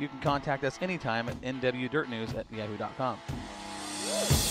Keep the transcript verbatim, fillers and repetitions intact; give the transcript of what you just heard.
You can contact us anytime at n w dirt news at yahoo dot com.